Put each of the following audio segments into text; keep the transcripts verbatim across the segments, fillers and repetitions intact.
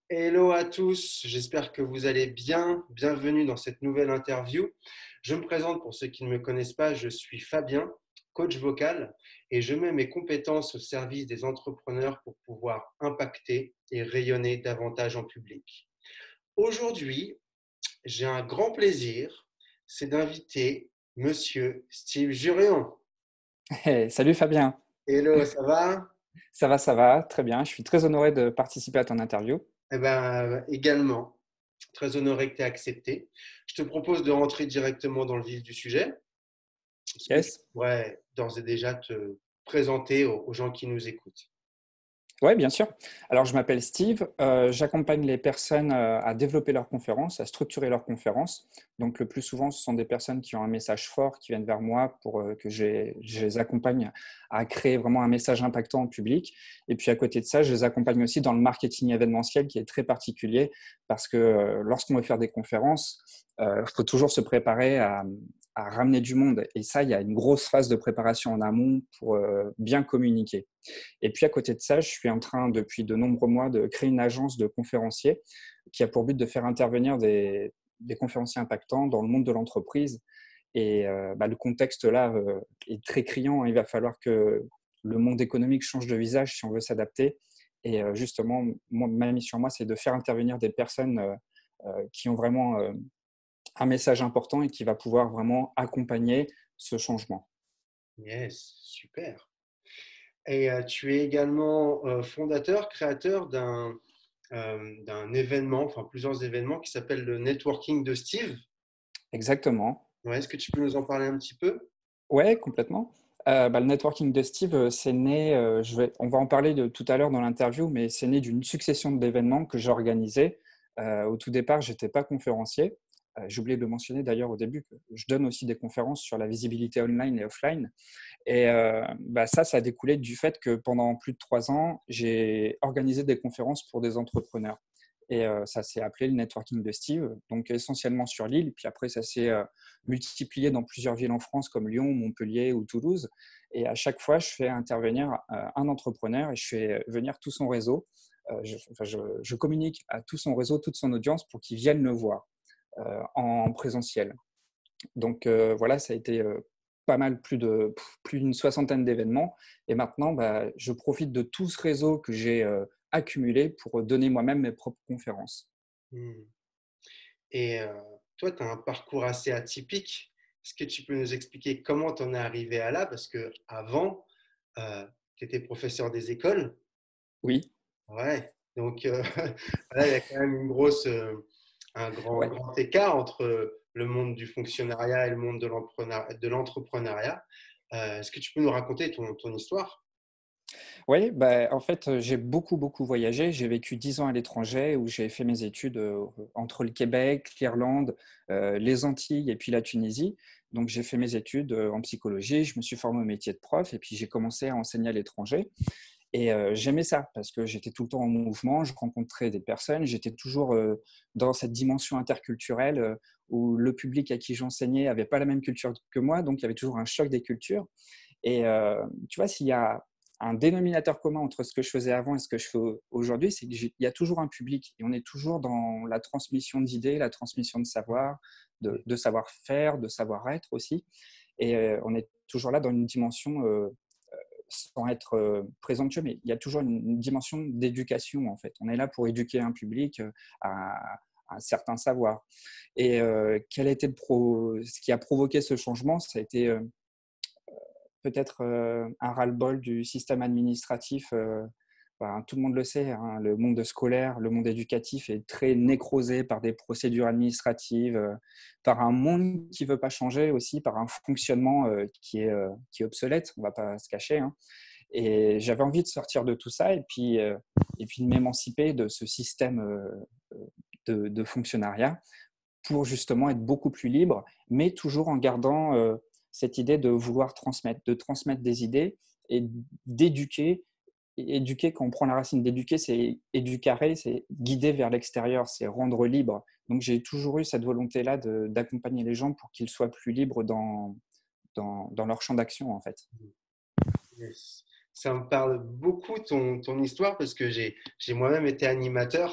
Hello à tous, j'espère que vous allez bien. Bienvenue dans cette nouvelle interview. Je me présente pour ceux qui ne me connaissent pas, je suis Fabien, coach vocal, et je mets mes compétences au service des entrepreneurs pour pouvoir impacter et rayonner davantage en public. Aujourd'hui, j'ai un grand plaisir, c'est d'inviter Monsieur Steve Juréon. Hey, salut Fabien, Hello, ça va? ça va, ça va, très bien. Je suis très honoré de participer à ton interview. Eh ben, également, très honoré que tu aies accepté. Je te propose de rentrer directement dans le vif du sujet. Est-ce que tu Yes. pourrais d'ores et déjà te présenter aux, aux gens qui nous écoutent? Oui, bien sûr. Alors, je m'appelle Steve. Euh, j'accompagne les personnes euh, à développer leurs conférences, à structurer leurs conférences. Donc, le plus souvent, ce sont des personnes qui ont un message fort, qui viennent vers moi pour euh, que je, je les accompagne à créer vraiment un message impactant en public. Et puis, à côté de ça, je les accompagne aussi dans le marketing événementiel qui est très particulier parce que euh, lorsqu'on veut faire des conférences, il faut toujours se préparer à, à ramener du monde. Et ça, il y a une grosse phase de préparation en amont pour euh, bien communiquer. Et puis à côté de ça, je suis en train depuis de nombreux mois de créer une agence de conférenciers qui a pour but de faire intervenir des, des conférenciers impactants dans le monde de l'entreprise. Et euh, bah, le contexte là euh, est très criant. Il va falloir que le monde économique change de visage si on veut s'adapter. Et euh, justement, moi, ma mission, moi, c'est de faire intervenir des personnes euh, euh, qui ont vraiment euh, un message important et qui va pouvoir vraiment accompagner ce changement. Yes, super. Et euh, tu es également euh, fondateur, créateur d'un euh, d'un événement, enfin plusieurs événements qui s'appelle le Networking de Steve. Exactement. Ouais, est-ce que tu peux nous en parler un petit peu? Ouais, complètement. Heu, bah, le networking de Steve, heu, c'est né, heu, je vais on va en parler de tout à l'heure dans l'interview, mais c'est né d'une succession d'événements que j'organisais. Heu, au tout départ, j'étais pas conférencier. Heu, j'ai oublié de le mentionner d'ailleurs au début que je donne aussi des conférences sur la visibilité online et offline et heu, bah, ça, ça a découlé du fait que pendant plus de trois ans, j'ai organisé des conférences pour des entrepreneurs et heu, ça s'est appelé le networking de Steve, donc essentiellement sur l'île. Puis après, ça s'est euh, multiplié dans plusieurs villes en France comme Lyon, Montpellier ou Toulouse. Et à chaque fois, je fais intervenir euh, un entrepreneur et je fais venir tout son réseau. Euh, je, enfin, je, je communique à tout son réseau, toute son audience pour qu'ils viennent le voir euh, en présentiel. Donc euh, voilà, ça a été euh, pas mal, plus de pff, plus d'une soixantaine d'événements. Et maintenant, bah, je profite de tout ce réseau que j'ai euh, accumulé pour donner moi-même mes propres conférences. Hmm. Et euh, toi, tu as un parcours assez atypique. Est-ce que tu peux nous expliquer comment tu en es arrivé à là? Parce que avant, euh, tu étais professeur des écoles. Oui, Ouais. Donc, euh, voilà, il y a quand même une grosse, euh, un grand, ouais. grand écart entre le monde du fonctionnariat et le monde de l'entrepreneur- de l'entrepreneuriat. Euh, est-ce que tu peux nous raconter ton, ton histoire? Oui, bah, en fait, euh, j'ai beaucoup, beaucoup voyagé. J'ai vécu dix ans à l'étranger où j'ai fait mes études euh, entre le Québec, l'Irlande, euh, les Antilles et puis la Tunisie. Donc, j'ai fait mes études euh, en psychologie, je me suis formé au métier de prof et puis j'ai commencé à enseigner à l'étranger. Et euh, j'aimais ça parce que j'étais tout le temps en mouvement, je rencontrais des personnes, j'étais toujours euh, dans cette dimension interculturelle euh, où le public à qui j'enseignais n'avait pas la même culture que moi, donc il y avait toujours un choc des cultures. Et euh, tu vois, s'il y a un dénominateur commun entre ce que je faisais avant et ce que je fais aujourd'hui, c'est qu'il y a toujours un public et on est toujours dans la transmission d'idées, la transmission de savoir, de, de savoir-faire, de savoir-être aussi. Et euh, on est toujours là dans une dimension, euh, sans être euh, présomptueux, mais il y a toujours une, une dimension d'éducation en fait. On est là pour éduquer un public euh, à, à un certain savoir. Et euh, quel a été le pro... ce qui a provoqué ce changement, ça a été euh, peut-être euh, un ras-le-bol du système administratif. Euh, ben, tout le monde le sait, hein, le monde scolaire, le monde éducatif est très nécrosé par des procédures administratives, euh, par un monde qui ne veut pas changer aussi, par un fonctionnement euh, qui, est, euh, qui est obsolète, on ne va pas se cacher. Hein. Et j'avais envie de sortir de tout ça et puis, euh, et puis de m'émanciper de ce système euh, de, de fonctionnariat pour justement être beaucoup plus libre, mais toujours en gardant euh, cette idée de vouloir transmettre, de transmettre des idées et d'éduquer. Et éduquer, quand on prend la racine d'éduquer, c'est éducarer, c'est guider vers l'extérieur, c'est rendre libre. Donc j'ai toujours eu cette volonté-là de, d'accompagner les gens pour qu'ils soient plus libres dans, dans, dans leur champ d'action, en fait. Yes. Ça me parle beaucoup ton, ton histoire parce que j'ai j'ai moi-même été animateur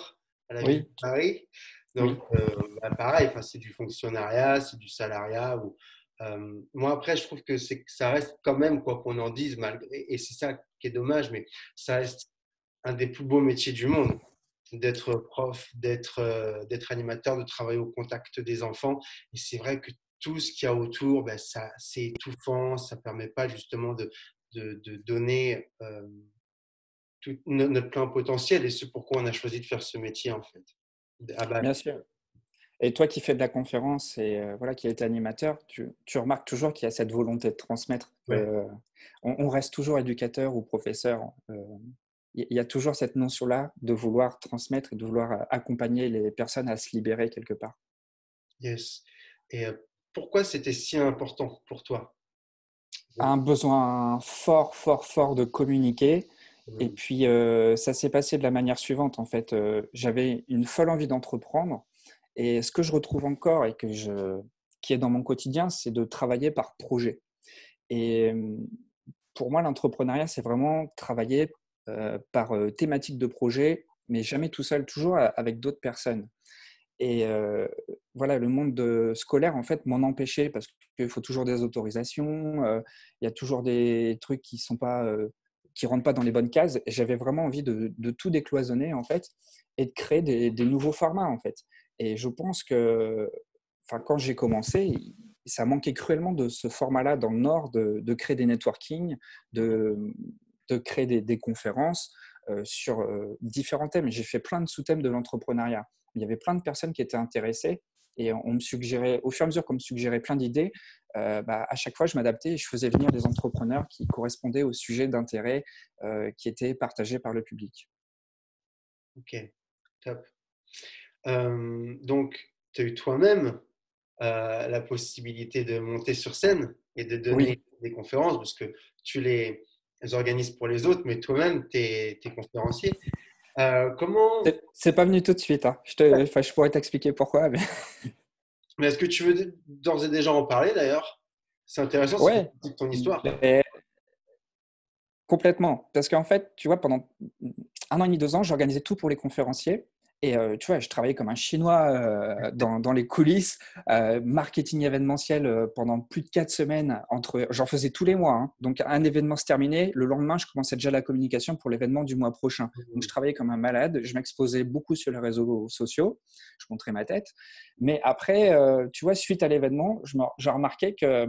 à la ville de Oui, tu- Paris. Donc, oui, euh, bah, pareil, enfin, c'est du fonctionnariat, c'est du salariat. Ou, euh, moi, après, je trouve que, c'est, que ça reste quand même, quoi qu'on en dise, malgré, et c'est ça qui est dommage, mais ça reste un des plus beaux métiers du monde, d'être prof, d'être euh, d'être animateur, de travailler au contact des enfants. Et c'est vrai que tout ce qu'il y a autour, ben, ça, c'est étouffant, ça ne permet pas justement de, de, de donner euh, tout no- notre plein potentiel et c'est pourquoi on a choisi de faire ce métier en fait. Ah bah, bien sûr. Et toi qui fais de la conférence et euh, voilà, qui a été animateur, tu, tu remarques toujours qu'il y a cette volonté de transmettre. ouais. Que, on, on reste toujours éducateur ou professeur. euh, Il y a toujours cette notion-là de vouloir transmettre et de vouloir euh, accompagner les personnes à se libérer quelque part. Yes. Et euh, pourquoi c'était si important pour toi? Un besoin fort, fort, fort de communiquer. Et Mhm. puis, euh, ça s'est passé de la manière suivante. En fait, euh, j'avais une folle envie d'entreprendre. Et ce que je retrouve encore et que je, qui est dans mon quotidien, c'est de travailler par projet. Et euh, pour moi, l'entrepreneuriat, c'est vraiment travailler euh, par euh, thématique de projet, mais jamais tout seul, toujours a- avec d'autres personnes. Et euh, voilà, le monde de- scolaire, en fait, m'en empêchait parce qu'il faut toujours des autorisations, euh, il y a toujours des trucs qui sont pas, euh, qui rentrent pas dans les bonnes cases. Et j'avais vraiment envie de, de tout décloisonner, en fait, et de créer des, des nouveaux formats, en fait. Et je pense que, enfin, quand j'ai commencé, ça manquait cruellement de ce format-là dans le Nord, de, de créer des networking, de, de créer des, des conférences euh, sur euh, différents thèmes. J'ai fait plein de sous-thèmes de l'entrepreneuriat. Il y avait plein de personnes qui étaient intéressées et on me suggérait, au fur et à mesure qu'on me suggérait plein d'idées, euh, bah, à chaque fois je m'adaptais et je faisais venir des entrepreneurs qui correspondaient au sujet d'intérêt euh, qui était partagé par le public. Ok, top. Euh, donc, tu as eu toi-même euh, la possibilité de monter sur scène et de Oui, donner des conférences parce que tu les organises pour les autres, mais toi-même, tu es conférencier. Euh, comment, c'est c'est pas venu tout de suite. Hein. Je, te, enfin, je pourrais t'expliquer pourquoi. Mais... mais est-ce que tu veux d'ores et déjà en parler d'ailleurs? C'est intéressant, ça fait Ouais, partie de ton histoire. mais complètement. Parce qu'en fait, tu vois, pendant un an et demi, deux ans, j'organisais tout pour les conférenciers. Et euh, tu vois, je travaillais comme un Chinois euh, dans, dans les coulisses, euh, marketing événementiel euh, pendant plus de quatre semaines. Entre, j'en faisais tous les mois. Hein. Donc, un événement se terminait. Le lendemain, je commençais déjà la communication pour l'événement du mois prochain. Donc, je travaillais comme un malade. Je m'exposais beaucoup sur les réseaux sociaux. Je montrais ma tête. Mais après, euh, tu vois, suite à l'événement, je, me, je remarquais que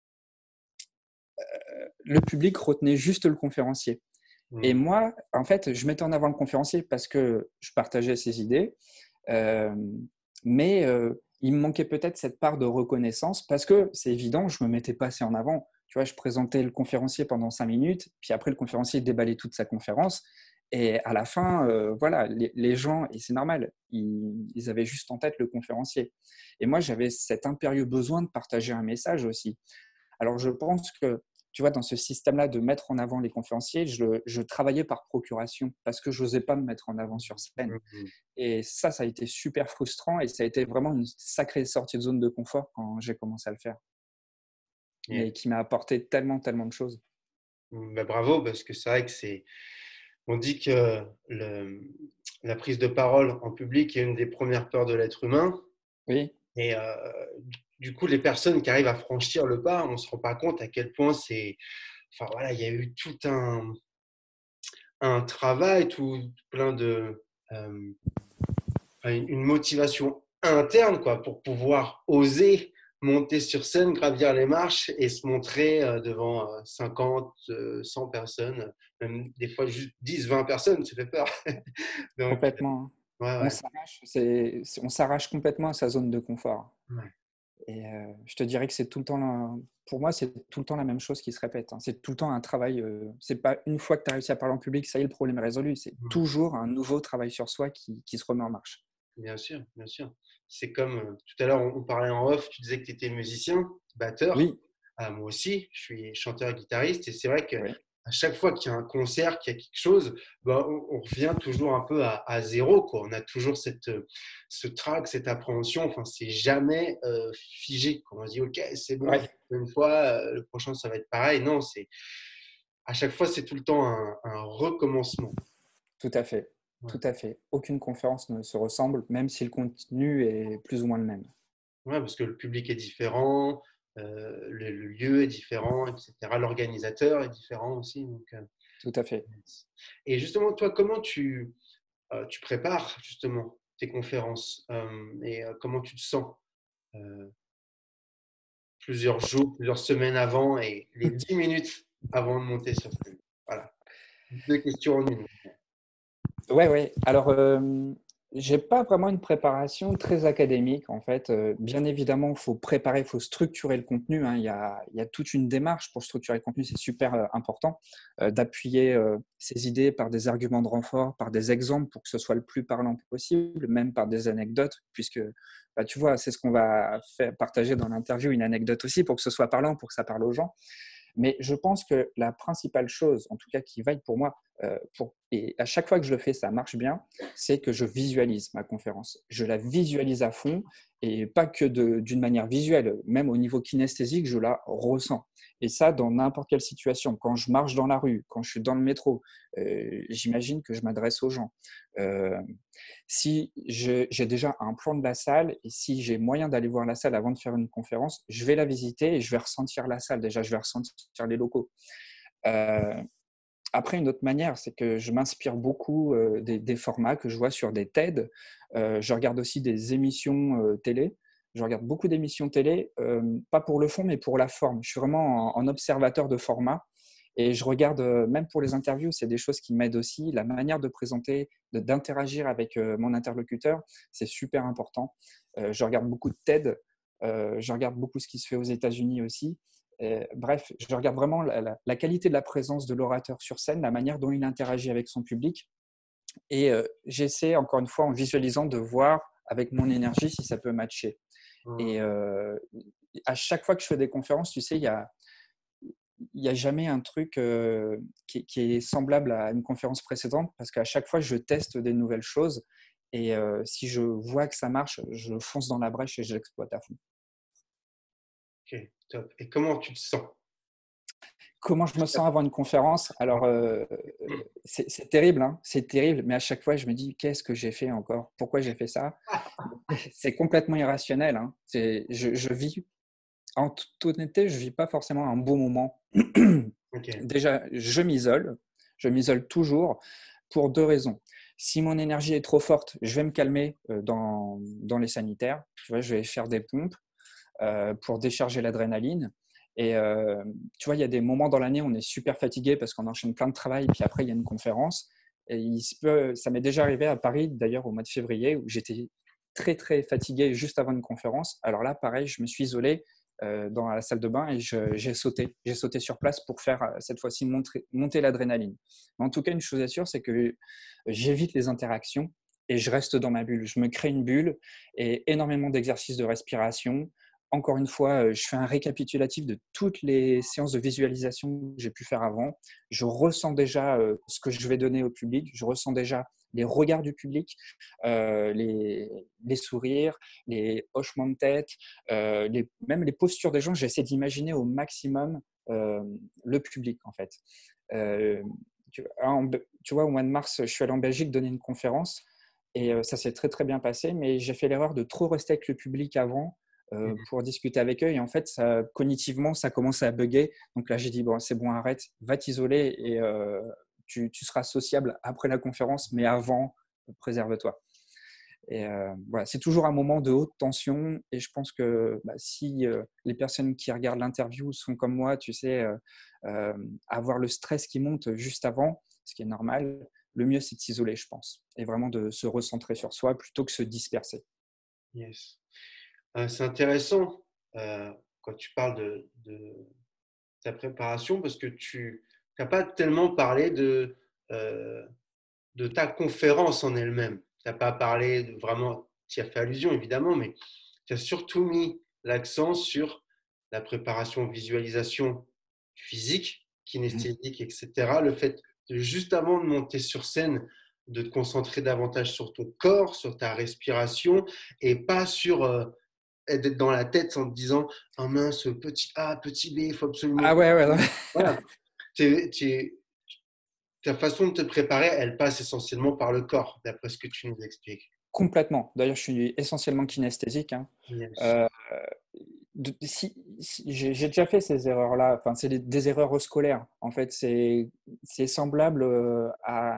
le public retenait juste le conférencier. Et Mhm. moi, en fait, je mettais en avant le conférencier parce que je partageais ses idées, euh, mais euh, il me manquait peut-être cette part de reconnaissance parce que c'est évident, je me mettais pas assez en avant. Tu vois, je présentais le conférencier pendant cinq minutes, puis après le conférencier déballait toute sa conférence. Et à la fin, euh, voilà, les, les gens, et c'est normal, ils, ils avaient juste en tête le conférencier. Et moi, j'avais cet impérieux besoin de partager un message aussi. Alors, je pense que, tu vois, dans ce système-là de mettre en avant les conférenciers, je, je travaillais par procuration parce que je n'osais pas me mettre en avant sur scène. Mhm. Et ça, ça a été super frustrant et ça a été vraiment une sacrée sortie de zone de confort quand j'ai commencé à le faire, Yeah. mais qui m'a apporté tellement, tellement de choses. Bah, bravo, parce que c'est vrai que c'est. On dit que le, la prise de parole en public est une des premières peurs de l'être humain. Oui, Et euh, du coup, les personnes qui arrivent à franchir le pas, on ne se rend pas compte à quel point c'est. Enfin voilà, il y a eu tout un, un travail, tout plein de. euh, une motivation interne quoi, pour pouvoir oser monter sur scène, gravir les marches et se montrer euh, devant euh, cinquante, euh, cent personnes, même des fois juste dix, vingt personnes, ça fait peur. Donc, complètement. ouais, On ouais, s'arrache, c'est, on s'arrache complètement à sa zone de confort. ouais. Et euh, je te dirais que c'est tout le temps, la- pour moi, c'est tout le temps la même chose qui se répète. Hein. C'est tout le temps un travail. Euh, c'est pas une fois que tu as réussi à parler en public, ça y est, le problème est résolu. C'est toujours un nouveau travail sur soi qui, qui se remet en marche. Bien sûr, bien sûr. C'est comme euh, tout à l'heure, on, on parlait en off, tu disais que tu étais musicien, batteur. Oui, Ah, moi aussi, je suis chanteur-guitariste et c'est vrai que oui, à chaque fois qu'il y a un concert, qu'il y a quelque chose, ben, on, on revient toujours un peu à, à zéro, quoi. On a toujours cette, euh, ce trac, cette appréhension. Enfin, c'est jamais euh, figé, quoi. On se dit, OK, c'est bon, ouais, une fois, euh, le prochain, ça va être pareil. Non, c'est à chaque fois, c'est tout le temps un, un recommencement. tout à fait. Ouais. Tout à fait. Aucune conférence ne se ressemble, même si le contenu est plus ou moins le même. Ouais, parce que le public est différent, euh, le, le lieu est différent, et cetera. L'organisateur est différent aussi. Donc, euh, Tout à fait. et justement, toi, comment tu, euh, tu prépares justement tes conférences euh, et euh, comment tu te sens euh, plusieurs jours, plusieurs semaines avant et les dix minutes avant de monter sur scène? Voilà, deux questions en une. Ouais, ouais. Alors, euh, j'ai pas vraiment une préparation très académique en fait. Euh, bien évidemment, il faut préparer, il faut structurer le contenu, hein. Il y a, il y a toute une démarche pour structurer le contenu. C'est super euh, important euh, d'appuyer euh, ses idées par des arguments de renfort, par des exemples pour que ce soit le plus parlant possible, même par des anecdotes, puisque bah, tu vois, c'est ce qu'on va faire partager dans l'interview, une anecdote aussi pour que ce soit parlant, pour que ça parle aux gens. Mais je pense que la principale chose, en tout cas qui vaille pour moi, euh, pour, et à chaque fois que je le fais, ça marche bien, c'est que je visualise ma conférence. Je la visualise à fond et pas que de- d'une manière visuelle, même au niveau kinesthésique, je la ressens. Et ça, dans n'importe quelle situation, quand je marche dans la rue, quand je suis dans le métro, euh, j'imagine que je m'adresse aux gens. Euh, si je- j'ai déjà un plan de la salle et si j'ai moyen d'aller voir la salle avant de faire une conférence, je vais la visiter et je vais ressentir la salle. Déjà, je vais ressentir les locaux. Euh, Après, une autre manière, c'est que je m'inspire beaucoup euh, des, des formats que je vois sur des TED. Euh, je regarde aussi des émissions euh, télé. Je regarde beaucoup d'émissions télé, euh, pas pour le fond, mais pour la forme. Je suis vraiment en, en observateur de format. Et je regarde, euh, même pour les interviews, c'est des choses qui m'aident aussi. La manière de présenter, de- d'interagir avec euh, mon interlocuteur, c'est super important. Euh, je regarde beaucoup de TED. Euh, je regarde beaucoup ce qui se fait aux États-Unis aussi. Et, bref, je regarde vraiment la, la, la qualité de la présence de l'orateur sur scène, la manière dont il interagit avec son public. Et euh, j'essaie, encore une fois, en visualisant, de voir avec mon énergie si ça peut matcher. Et Hum, euh, à chaque fois que je fais des conférences, tu sais, il y a, il n'y a jamais un truc euh, qui, qui est semblable à une conférence précédente parce qu'à chaque fois, je teste des nouvelles choses. Et euh, si je vois que ça marche, je fonce dans la brèche et je l'exploite à fond. Ok, top. Et comment tu te sens? Comment je me sens avant une conférence? Alors, euh, c'est c'est terrible, hein, c'est terrible, mais à chaque fois, je me dis, qu'est-ce que j'ai fait encore? Pourquoi j'ai fait ça? C'est complètement irrationnel, hein. C'est- Je, je vis, en toute honnêteté, je vis pas forcément un beau moment. Ok. Déjà, je m'isole, je m'isole toujours pour deux raisons. Si mon énergie est trop forte, je vais me calmer euh, dans, dans les sanitaires. Tu vois, je vais faire des pompes euh, pour décharger l'adrénaline. Et euh, tu vois, il y a des moments dans l'année où on est super fatigué parce qu'on enchaîne plein de travail, puis après, il y a une conférence. Et il se peut, ça m'est déjà arrivé à Paris, d'ailleurs, au mois de février, où j'étais très, très fatigué juste avant une conférence. Alors là, pareil, je me suis isolé euh, dans la salle de bain et je, j'ai sauté. J'ai sauté sur place pour faire euh, cette fois-ci monter, monter l'adrénaline. Mais en tout cas, une chose est sûre, c'est que j'évite les interactions et je reste dans ma bulle. Je me crée une bulle et énormément d'exercices de respiration. Encore une fois, je fais un récapitulatif de toutes les séances de visualisation que j'ai pu faire avant. Je ressens déjà ce que je vais donner au public. Je ressens déjà les regards du public, euh, les, les sourires, les hochements de tête, euh, les, même les postures des gens. J'essaie d'imaginer au maximum euh, le public, en fait. Euh, tu, en, tu vois, au mois de mars, je suis allé en Belgique donner une conférence et euh, ça s'est très, très bien passé, mais j'ai fait l'erreur de trop rester avec le public avant euh, pour discuter avec eux. Et en fait, ça, cognitivement, ça commence à bugger. Donc là, j'ai dit, bon, c'est bon, arrête, va t'isoler et euh, tu, tu, seras sociable après la conférence, mais avant, préserve-toi. Et euh, voilà, c'est toujours un moment de haute tension. Et je pense que bah, si euh, les personnes qui regardent l'interview sont comme moi, tu sais, euh, euh, avoir le stress qui monte juste avant, ce qui est normal, le mieux, c'est de s'isoler, je pense. Et vraiment de se recentrer sur soi plutôt que se disperser. Yes. Euh, c'est intéressant euh, quand tu parles de, de ta préparation parce que tu n'as pas tellement parlé de, euh, de ta conférence en elle-même. Tu n'as pas parlé de vraiment, tu y as fait allusion évidemment, mais tu as surtout mis l'accent sur la préparation, visualisation physique, kinesthésique, et cetera. Le fait de juste avant de monter sur scène, de te concentrer davantage sur ton corps, sur ta respiration et pas sur euh, d'être dans la tête en te disant ah mince, petit A, petit B, il faut absolument. Ah ouais, ouais. Voilà. Tu ta façon de te préparer, elle passe essentiellement par le corps, d'après ce que tu nous expliques. Complètement. D'ailleurs, je suis essentiellement kinesthésique, hein. Yes. Euh, de- si, si- j'ai j'ai déjà fait ces erreurs-là. Enfin, c'est des, des erreurs scolaires. En fait, c'est c'est semblable euh, à,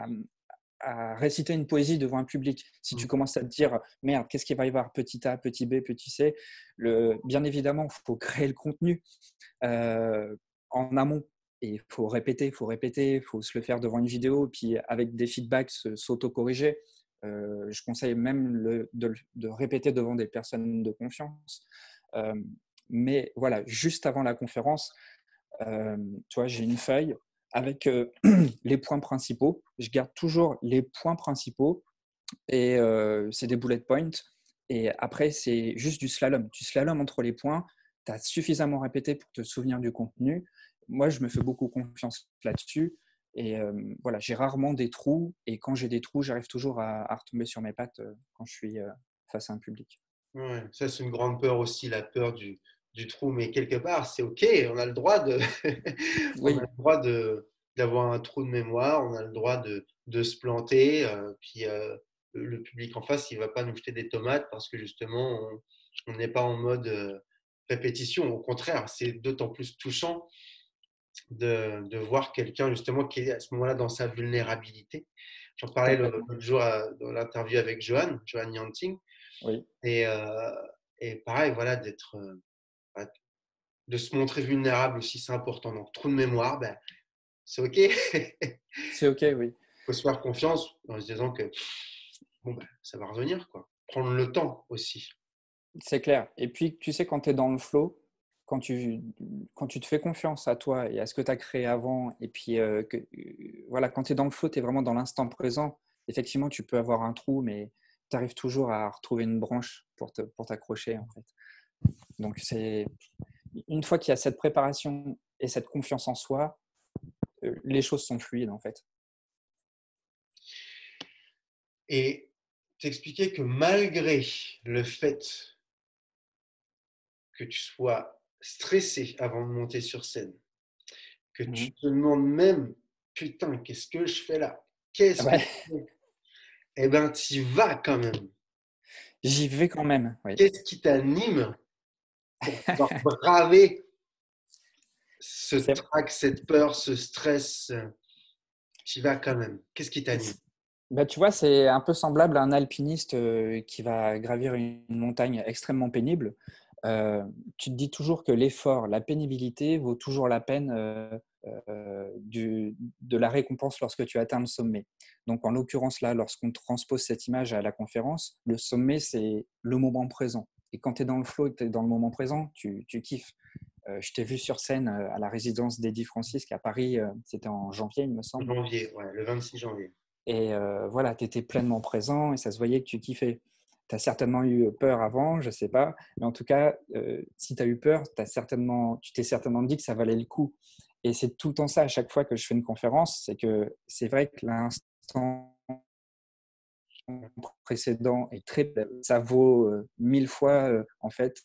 à réciter une poésie devant un public. Si tu Mm. commences à te dire, merde, qu'est-ce qu'il va y avoir, petit a, petit b, petit c, le, bien évidemment, il faut créer le contenu euh, en amont. Et il faut répéter, il faut répéter, il faut se le faire devant une vidéo, puis avec des feedbacks, se- s'auto-corriger. Euh, je conseille même le- de, de répéter devant des personnes de confiance. Euh, mais voilà, juste avant la conférence, euh, tu vois, j'ai une feuille avec euh, les points principaux. Je garde toujours les points principaux et euh, c'est des bullet points. Et après, c'est juste du slalom. Tu slalom entre les points. Tu as suffisamment répété pour te souvenir du contenu. Moi, je me fais beaucoup confiance là-dessus. Et euh, voilà, j'ai rarement des trous. Et quand j'ai des trous, j'arrive toujours à, à retomber sur mes pattes euh, quand je suis euh, face à un public. Ouais, ça, c'est une grande peur aussi, la peur du, du trou. Mais quelque part, c'est OK. On a le droit de, on a Oui, le droit de, d'avoir un trou de mémoire. On a le droit de, de se planter. Euh, puis euh, le, le public en face, il ne va pas nous jeter des tomates parce que justement, on on n'est pas en mode euh, répétition. Au contraire, c'est d'autant plus touchant de, de voir quelqu'un justement qui est à ce moment-là dans sa vulnérabilité. J'en parlais l'autre complètement. jour à- dans l'interview avec Johan, Johan Yanting. Oui, Et, euh, et pareil, voilà, d'être, euh, de se montrer vulnérable aussi, c'est important. Donc, trou de mémoire, ben, c'est OK. Il c'est OK, oui. faut se faire confiance en se disant que bon, ben, ça va revenir, quoi. Prendre le temps aussi. C'est clair. Et puis, tu sais, quand tu es dans le flow, quand tu, quand tu te fais confiance à toi et à ce que tu as créé avant, et puis euh, que, euh, voilà, quand tu es dans le flow, tu es vraiment dans l'instant présent. Effectivement, tu peux avoir un trou, mais tu arrives toujours à retrouver une branche pour te, pour t'accrocher, en fait. Donc, c'est une fois qu'il y a cette préparation et cette confiance en soi, euh, les choses sont fluides, en fait. Et t'expliquer que malgré le fait que tu sois stressé avant de monter sur scène, que tu Mhm. te demandes même, putain, qu'est-ce que je fais là? Qu'est-ce que Ouais, je fais? Eh ben, tu y vas quand même. j'y vais quand même, oui. Qu'est-ce qui t'anime pour pouvoir braver ce C'est, trac, cette peur, ce stress? Tu y vas quand même. Qu'est-ce qui t'anime? bah, tu vois, c'est un peu semblable à un alpiniste euh, qui va gravir une montagne extrêmement pénible. Euh, tu te dis toujours que l'effort, la pénibilité vaut toujours la peine euh, euh, du, de la récompense lorsque tu atteins le sommet. Donc, en l'occurrence, là, lorsqu'on transpose cette image à la conférence, le sommet, c'est le moment présent. Et quand tu es dans le flow et que tu es dans le moment présent, tu, tu kiffes. Euh, je t'ai vu sur scène euh, à la résidence d'Eddie Francis à Paris, euh, c'était en janvier, il me semble. Janvier, ouais, le vingt-six janvier. Et euh, voilà, tu étais pleinement présent et ça se voyait que tu kiffais. Tu as certainement eu peur avant, je ne sais pas. Mais en tout cas, euh, si tu as eu peur, as certainement, tu t'es certainement dit que ça valait le coup. Et c'est tout le temps ça à chaque fois que je fais une conférence, c'est que c'est vrai que l'instant précédent est très, ça vaut euh, mille fois euh, en fait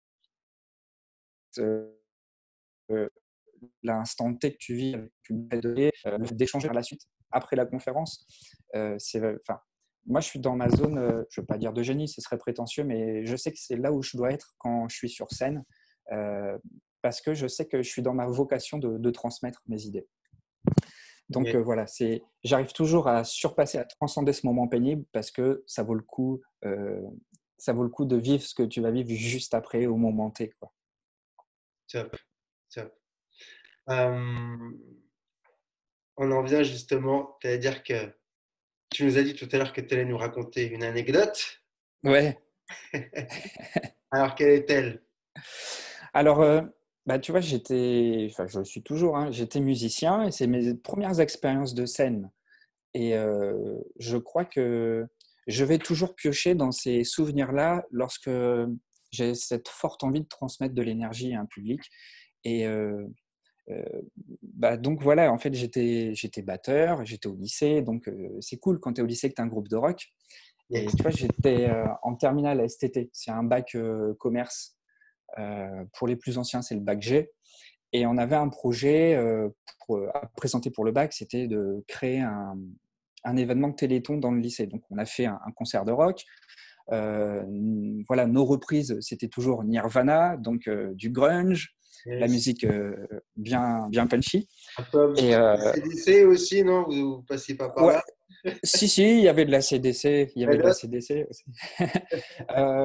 euh, euh, l'instant T que tu vis avec une donné, euh, le fait d'échanger par la suite après la conférence. Euh, c'est, enfin, moi, je suis dans ma zone, euh, je ne veux pas dire de génie, ce serait prétentieux, mais je sais que c'est là où je dois être quand je suis sur scène, euh, parce que je sais que je suis dans ma vocation de, de transmettre mes idées. Donc Mais euh, voilà, c'est, j'arrive toujours à surpasser, à transcender ce moment pénible parce que ça vaut le coup, euh, ça vaut le coup de vivre ce que tu vas vivre juste après, au moment T, quoi. top, top. Euh, on en vient justement, c'est-à-dire que tu nous as dit tout à l'heure que tu allais nous raconter une anecdote. Ouais. Alors, quelle est-elle? Alors, euh, bah, tu vois, j'étais, enfin, je le suis toujours, hein, j'étais musicien et c'est mes premières expériences de scène. Et euh, je crois que je vais toujours piocher dans ces souvenirs-là lorsque j'ai cette forte envie de transmettre de l'énergie à un public. Et euh, euh, bah, donc voilà, en fait, j'étais, j'étais batteur, j'étais au lycée, donc euh, c'est cool quand tu es au lycée que tu as un groupe de rock. Et Yes. tu vois, j'étais euh, en terminale S T T, c'est un bac euh, commerce. Euh, pour les plus anciens, c'est le bac G. Et on avait un projet euh, pour, à présenter pour le bac, c'était de créer un, un événement de Téléthon dans le lycée. Donc, on a fait un, un concert de rock. Euh, voilà, nos reprises, c'était toujours Nirvana, donc euh, du grunge, la Yes. musique euh, bien, bien punchy. Un peu Et euh, C D C aussi, non? Vous, vous passiez pas par ouais, là? si, si, il y avait de la C D C, il y avait Red de la Hot? C D C aussi. euh,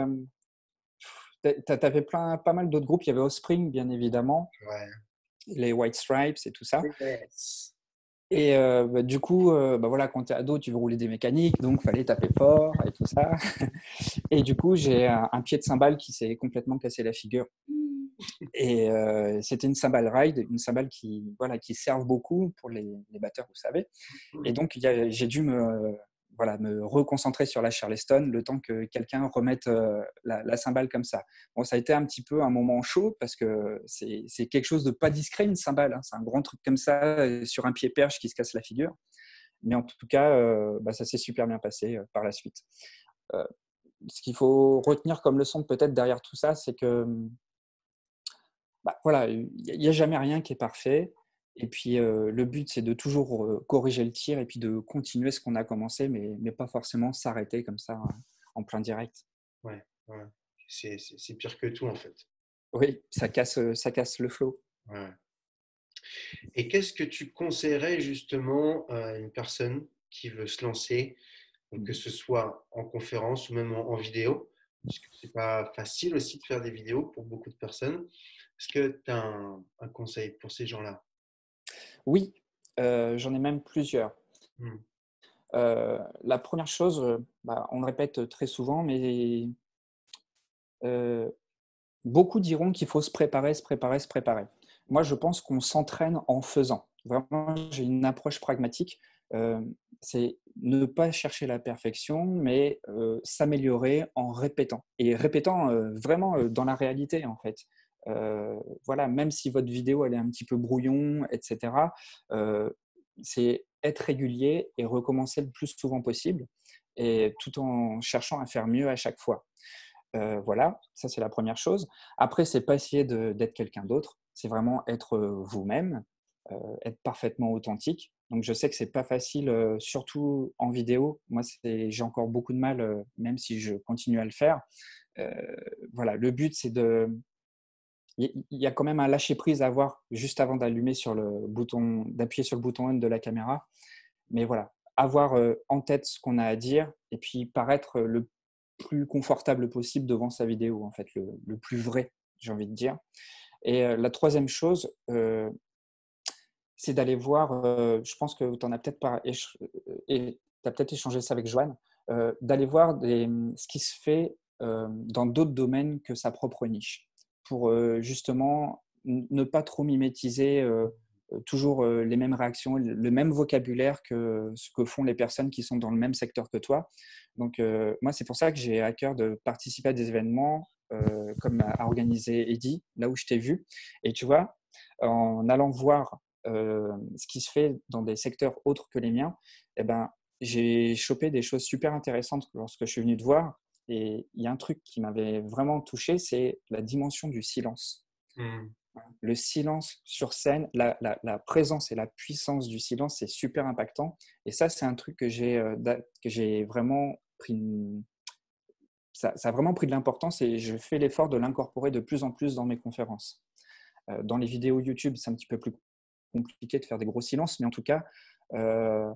T'avais plein, pas mal d'autres groupes. Il y avait Offspring, bien évidemment, Ouais. les White Stripes et tout ça. Yes. Et euh, bah, du coup, euh, bah, voilà, quand tu es ado, tu veux rouler des mécaniques, donc fallait taper fort et tout ça. Et du coup, j'ai un, un pied de cymbale qui s'est complètement cassé la figure. Et euh, c'était une cymbale ride, une cymbale qui, voilà, qui serve beaucoup pour les, les batteurs, vous savez. Et donc, il y a- j'ai dû me, voilà, me reconcentrer sur la Charleston le temps que quelqu'un remette euh, la, la cymbale comme ça. Bon, ça a été un petit peu un moment chaud parce que c'est c'est quelque chose de pas discret, une cymbale, hein. C'est un grand truc comme ça, euh, sur un pied perche qui se casse la figure. Mais en tout cas, euh, bah, ça s'est super bien passé euh, par la suite. Euh, Ce qu'il faut retenir comme leçon peut-être derrière tout ça, c'est que bah, voilà, il n'y a jamais rien qui est parfait. Et puis, euh, le but, c'est de toujours euh, corriger le tir et puis de continuer ce qu'on a commencé, mais, mais pas forcément s'arrêter comme ça euh, en plein direct. Ouais, ouais. C'est c'est- c'est pire que tout, en fait. Oui, ça casse, euh, ça casse le flow. Ouais. Et qu'est-ce que tu conseillerais justement à une personne qui veut se lancer, donc que ce soit en conférence ou même en, en vidéo, parce que c'est pas facile aussi de faire des vidéos pour beaucoup de personnes. Est-ce que tu as un, un conseil pour ces gens-là? Oui, euh, j'en ai même plusieurs. Hmm. Euh, la première chose, euh, bah, on le répète très souvent, mais euh, beaucoup diront qu'il faut se préparer, se préparer, se préparer. Moi, je pense qu'on s'entraîne en faisant. Vraiment, j'ai une approche pragmatique. Euh, c'est ne pas chercher la perfection, mais euh, s'améliorer en répétant. Et répétant euh, vraiment euh, dans la réalité, en fait. Euh, voilà, même si votre vidéo elle est un petit peu brouillon, et cetera, euh, c'est être régulier et recommencer le plus souvent possible, et tout en cherchant à faire mieux à chaque fois. Euh, voilà, ça c'est la première chose. Après, c'est pas essayer de- d'être quelqu'un d'autre, c'est vraiment être euh, vous-même, euh, être parfaitement authentique. Donc je sais que c'est pas facile, euh, surtout en vidéo. Moi, c'est- j'ai encore beaucoup de mal, euh, même si je continue à le faire. Euh, voilà, le but c'est de, il y, il y a quand même un lâcher prise à avoir juste avant d'allumer sur le bouton, d'appuyer sur le bouton on de la caméra. Mais voilà, avoir euh, en tête ce qu'on a à dire et puis paraître le plus confortable possible devant sa vidéo, en fait, le, le plus vrai, j'ai envie de dire. Et euh, la troisième chose, euh, c'est d'aller voir, euh, je pense que tu en as peut-être pas, et tu as peut-être échangé ça avec Joanne, euh, d'aller voir des, ce qui se fait euh, dans d'autres domaines que sa propre niche, pour euh, justement ne pas trop mimétiser euh, toujours euh, les mêmes réactions, le même vocabulaire que ce que font les personnes qui sont dans le même secteur que toi. Donc, euh, moi, c'est pour ça que j'ai à cœur de participer à des événements euh, comme a organisé Eddy, là où je t'ai vu. Et tu vois, en allant voir euh, ce qui se fait dans des secteurs autres que les miens, eh ben, j'ai chopé des choses super intéressantes lorsque je suis venu te voir. Et il y a un truc qui m'avait vraiment touché, c'est la dimension du silence. Hmm. Le silence sur scène, la, la, la présence et la puissance du silence, c'est super impactant. Et ça, c'est un truc que j'ai euh, que j'ai vraiment pris une... ça, ça a vraiment pris de l'importance et je fais l'effort de l'incorporer de plus en plus dans mes conférences. Euh, dans les vidéos YouTube, c'est un petit peu plus compliqué de faire des gros silences, mais en tout cas, euh,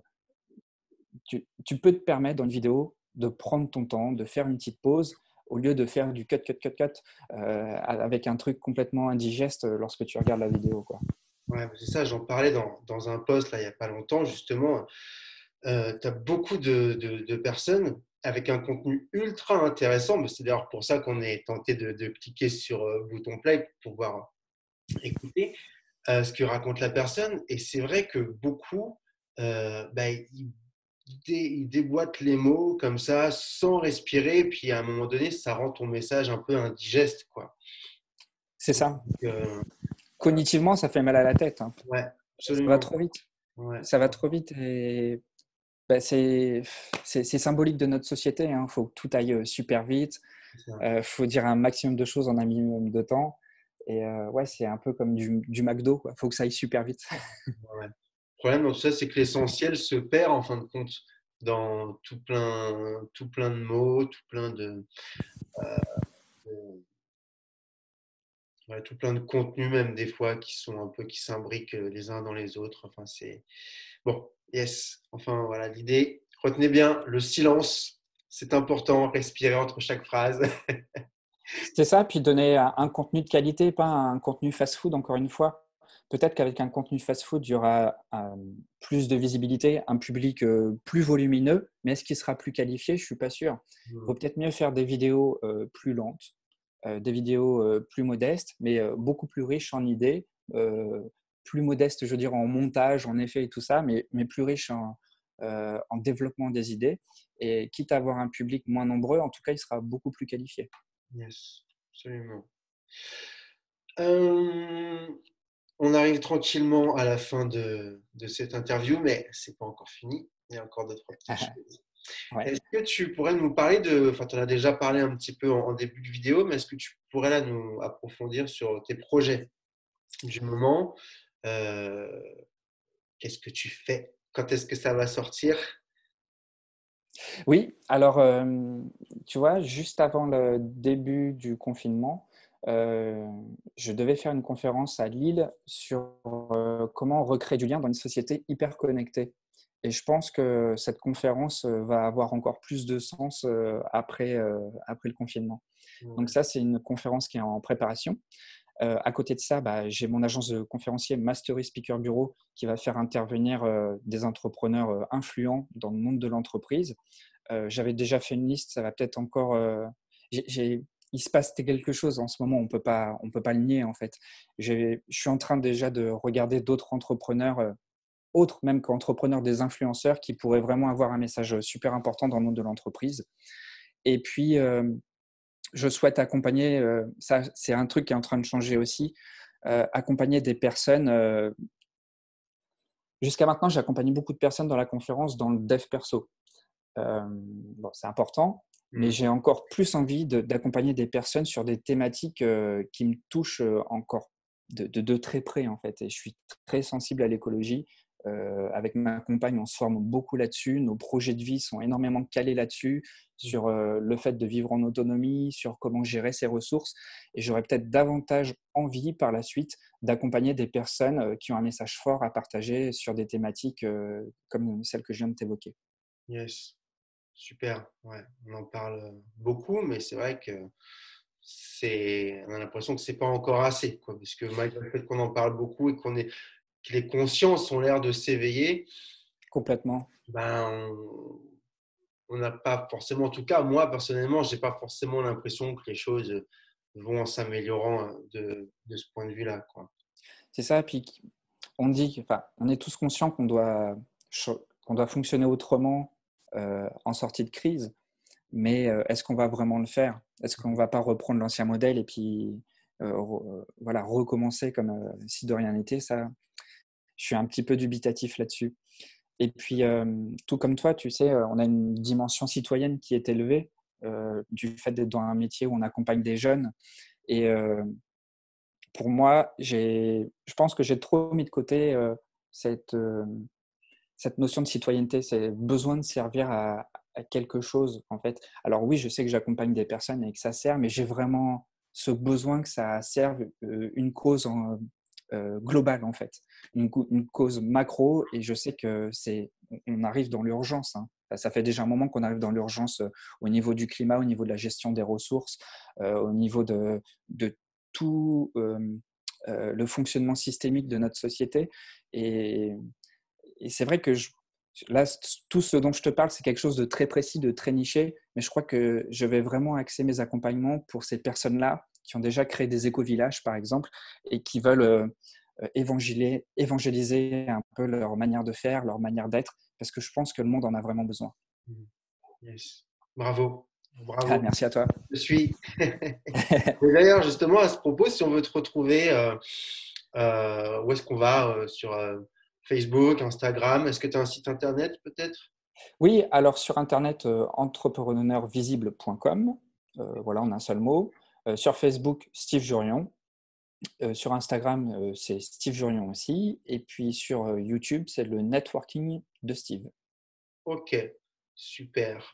tu, tu peux te permettre dans une vidéo de prendre ton temps, de faire une petite pause, au lieu de faire du cut, cut, cut, cut, euh, avec un truc complètement indigeste lorsque tu regardes la vidéo, quoi. Ouais, c'est ça, j'en parlais dans, dans un post là, il n'y a pas longtemps, justement. Euh, tu as beaucoup de, de- de personnes avec un contenu ultra intéressant. Mais c'est d'ailleurs pour ça qu'on est tenté de, de cliquer sur euh, bouton play pour pouvoir écouter euh, ce que raconte la personne. Et c'est vrai que beaucoup, euh, bah, ils, dé- ils déboîtent les mots comme ça, sans respirer. Puis à un moment donné, ça rend ton message un peu indigeste, quoi. C'est ça. Euh, Cognitivement, ça fait mal à la tête, hein. ouais, Ça va absolument. trop vite. Ouais, Ça va trop vite et bah, c'est c'est c'est symbolique de notre société, hein. Il faut que tout aille euh, super vite. c'est ça. Il euh, faut dire un maximum de choses en un minimum de temps. Et euh, ouais, c'est un peu comme du, du McDo, quoi. Faut que ça aille super vite. Ouais. Le problème dans tout ça, c'est que l'essentiel se perd en fin de compte dans tout plein, tout plein de mots, tout plein de, de- ouais, tout plein de contenus même des fois qui sont un peu qui s'imbriquent euh, les uns dans les autres. Enfin, c'est bon, yes. Enfin, voilà l'idée. Retenez bien le silence. C'est important. Respirer entre chaque phrase. C'est ça, puis donner un, un contenu de qualité, pas un contenu fast-food, encore une fois. Peut-être qu'avec un contenu fast-food, il y aura euh, plus de visibilité, un public euh, plus volumineux, mais est-ce qu'il sera plus qualifié? Je ne suis pas sûr. Il Hmm. vaut peut-être mieux faire des vidéos euh, plus lentes, euh, des vidéos euh, plus modestes, mais euh, beaucoup plus riches en idées, euh, plus modestes, je veux dire, en montage, en effet et tout ça, mais, mais plus riches en, euh, en développement des idées. Et quitte à avoir un public moins nombreux, en tout cas, il sera beaucoup plus qualifié. Yes, absolument. Euh, on arrive tranquillement à la fin de, de cette interview, mais c'est pas encore fini. Il y a encore deux, trois petites choses. Ouais. Est-ce que tu pourrais nous parler de, enfin, tu en as déjà parlé un petit peu en, en début de vidéo, mais est-ce que tu pourrais là nous approfondir sur tes projets du moment? Euh, Qu'est-ce que tu fais? Quand est-ce que ça va sortir? Oui, alors, euh, tu vois, juste avant le début du confinement, euh, je devais faire une conférence à Lille sur euh, comment recréer du lien dans une société hyper connectée. Et je pense que cette conférence euh, va avoir encore plus de sens euh, après, euh, après le confinement. Donc Ouais. ça, c'est une conférence qui est en préparation. Euh, à côté de ça, bah, j'ai mon agence de conférencier Mastery Speaker Bureau qui va faire intervenir euh, des entrepreneurs euh, influents dans le monde de l'entreprise. Euh, j'avais déjà fait une liste, ça va peut-être encore. Euh, j'ai, j'ai, il se passe quelque chose en ce moment, on peut pas, on peut pas le nier en fait. J'ai, je suis en train déjà de regarder d'autres entrepreneurs, euh, autres même qu'entrepreneurs, des influenceurs qui pourraient vraiment avoir un message super important dans le monde de l'entreprise. Et puis, euh, je souhaite accompagner, euh, ça c'est un truc qui est en train de changer aussi, euh, accompagner des personnes. Euh, jusqu'à maintenant, j'ai accompagné beaucoup de personnes dans la conférence dans le dev perso. Euh, bon, c'est important, mais Hmm. j'ai encore plus envie de, d'accompagner des personnes sur des thématiques euh, qui me touchent euh, encore de, de, de, très près en fait. Et je suis très sensible à l'écologie. Euh, avec ma compagne, on se forme beaucoup là-dessus. Nos projets de vie sont énormément calés là-dessus, sur euh, le fait de vivre en autonomie, sur comment gérer ses ressources. Et j'aurais peut-être davantage envie par la suite d'accompagner des personnes euh, qui ont un message fort à partager sur des thématiques euh, comme celle que je viens de t'évoquer. Yes, super. Ouais, on en parle beaucoup, mais c'est vrai que c'est, on a l'impression que c'est pas encore assez, quoi, parce que malgré le fait qu'on en parle beaucoup et qu'on est, que les consciences ont l'air de s'éveiller, Complètement. ben, on on n'a pas forcément, en tout cas, moi personnellement, j'ai pas forcément l'impression que les choses vont en s'améliorant euh, de, de ce point de vue-là, quoi. C'est ça. Puis on dit, enfin, on est tous conscients qu'on doit, qu'on doit fonctionner autrement euh, en sortie de crise, mais euh, est-ce qu'on va vraiment le faire? Est-ce qu'on ne va pas reprendre l'ancien modèle et puis euh, re, voilà, recommencer comme euh, si de rien n'était? Ça, je suis un petit peu dubitatif là-dessus. Et puis, euh, tout comme toi, tu sais, on a une dimension citoyenne qui est élevée euh, du fait d'être dans un métier où on accompagne des jeunes. Et euh, pour moi, j'ai, je pense que j'ai trop mis de côté euh, cette, euh, cette notion de citoyenneté, c'est besoin de servir à, à, quelque chose, en fait. Alors oui, je sais que j'accompagne des personnes et que ça sert, mais j'ai vraiment ce besoin que ça serve euh, une cause en, euh, globale, en fait, une, une, cause macro, et je sais que c'est, on arrive dans l'urgence. Hein. Ça fait déjà un moment qu'on arrive dans l'urgence euh, au niveau du climat, au niveau de la gestion des ressources, euh, au niveau de, de tout euh, euh, le fonctionnement systémique de notre société. Et, et c'est vrai que je, là, tout ce dont je te parle, c'est quelque chose de très précis, de très niché, mais je crois que je vais vraiment axer mes accompagnements pour ces personnes-là qui ont déjà créé des éco-villages, par exemple, et qui veulent euh, évangéliser, évangéliser un peu leur manière de faire, leur manière d'être, parce que je pense que le monde en a vraiment besoin. Yes. Bravo, Ah, bravo. merci à toi. Je suis. Et d'ailleurs, justement, à ce propos, si on veut te retrouver, euh, euh, où est-ce qu'on va euh, sur euh, Facebook, Instagram? Est-ce que tu as un site internet peut-être? Oui, alors sur Internet, euh, entrepreneur visible point com, euh, voilà, en un seul mot. Euh, sur Facebook, Steve Jurion. Euh, sur Instagram, euh, c'est Steve Jurion aussi. Et puis sur euh, YouTube, c'est le networking de Steve. Ok, super.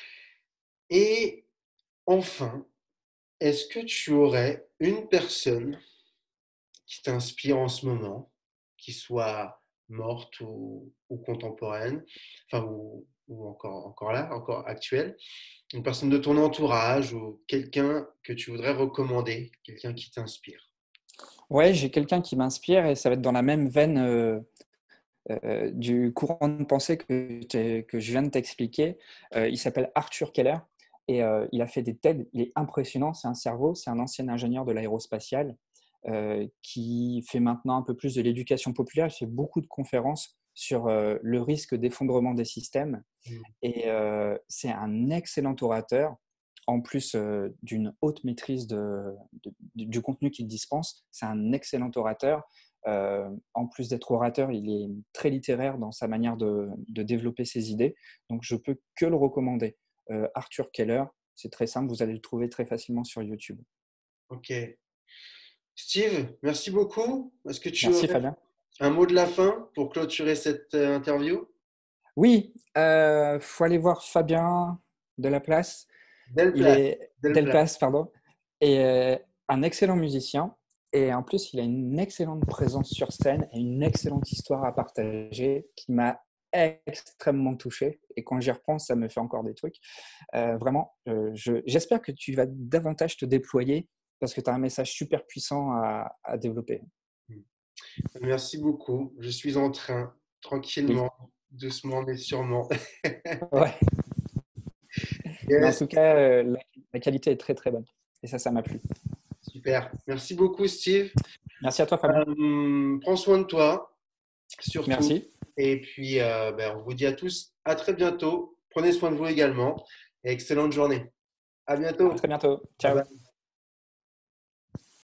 Et enfin, est-ce que tu aurais une personne qui t'inspire en ce moment, qui soit morte ou, ou contemporaine, enfin, ou, ou encore, encore là, encore actuelle, une personne de ton entourage ou quelqu'un que tu voudrais recommander, quelqu'un qui t'inspire? Ouais, j'ai quelqu'un qui m'inspire et ça va être dans la même veine euh, euh, du courant de pensée que, t'ai- que je viens de t'expliquer. Euh, il s'appelle Arthur Keller et euh, il a fait des TED. Il est impressionnant, c'est un cerveau, c'est un ancien ingénieur de l'aérospatiale euh, qui fait maintenant un peu plus de l'éducation populaire. Il fait beaucoup de conférences sur euh, le risque d'effondrement des systèmes Mm. et euh, c'est un excellent orateur. En plus euh, d'une haute maîtrise de, de- du contenu qu'il dispense, c'est un excellent orateur. Euh, en plus d'être orateur, il est très littéraire dans sa manière de, de développer ses idées. Donc, je peux que le recommander. Euh, Arthur Keller, c'est très simple, vous allez le trouver très facilement sur YouTube. Ok. Steve, merci beaucoup. Est-ce que tu Merci aurais Fabien. un mot de la fin pour clôturer cette euh, interview? Oui, il faut aller voir Fabien de la place. Belle Il place, est belle place. Delpas, pardon, et euh, un excellent musicien. Et en plus, il a une excellente présence sur scène et une excellente histoire à partager qui m'a extrêmement touché. Et quand j'y repense, ça me fait encore des trucs. Euh, vraiment, euh, je, j'espère que tu vas davantage te déployer parce que tu as un message super puissant à, à développer. Merci beaucoup. Je suis en train, Oui, tranquillement, doucement mais sûrement. ouais. Mais en Yes, tout cas, euh, la, la qualité est très très bonne. Et ça, ça m'a plu. super. Merci beaucoup, Steve. Merci à toi, Fabien. Euh, prends soin de toi, surtout. Merci. Et puis, euh, ben, on vous dit à tous à très bientôt. Prenez soin de vous également. Et excellente journée. À À bientôt. très bientôt. Bye Ciao. bye.